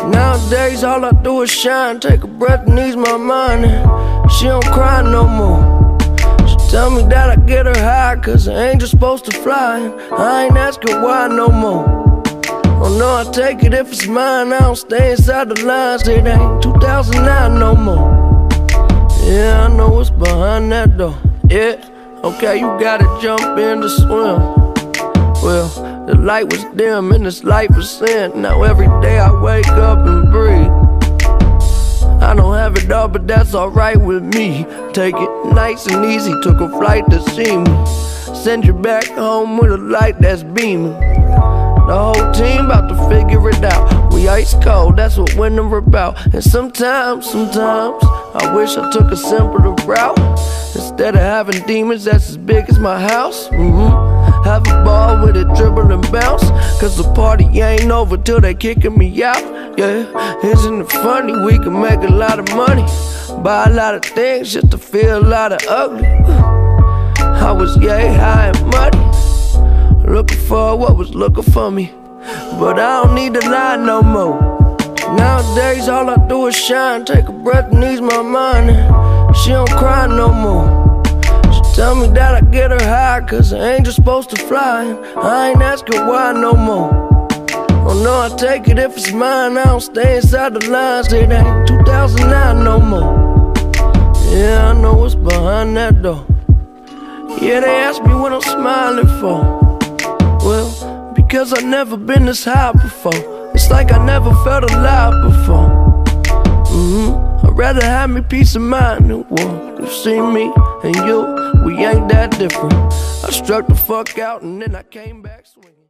Nowadays all I do is shine, take a breath and ease my mind, and she don't cry no more. She tell me that I get her high, cause an angel's supposed to fly, and I ain't asking why no more. Oh no, I take it if it's mine, I don't stay inside the lines. It ain't 2009 no more. Yeah, I know what's behind that door. Yeah, okay, you gotta jump in to swim. Well, the light was dim and this life was sin. Now every day I wake up and breathe. I don't have it all, but that's alright with me. Take it nice and easy, took a flight to see me. Send you back home with a light that's beaming. The whole team about to figure it out. We ice cold, that's what winter about. And sometimes, I wish I took a simpler route. Instead of having demons that's as big as my house. Have a ball with it, dribble and bounce. Cause the party ain't over till they kicking me out. Yeah, isn't it funny? We can make a lot of money, buy a lot of things just to feel a lot of ugly. I was yay high and muddy, looking for what was looking for me. But I don't need to lie no more. Nowadays all I do is shine, take a breath and ease my mind, and she don't cry no more. Tell me that I get her high, cause an angel's supposed to fly, and I ain't asking why no more. Oh no, I take it if it's mine, I don't stay inside the lines. It ain't 2009 no more. Yeah, I know what's behind that door. Yeah, they ask me what I'm smiling for. Well, because I've never been this high before. It's like I never felt alive before. I'd rather have me peace of mind than war. You see me and you, we ain't that different. I struck the fuck out and then I came back swinging.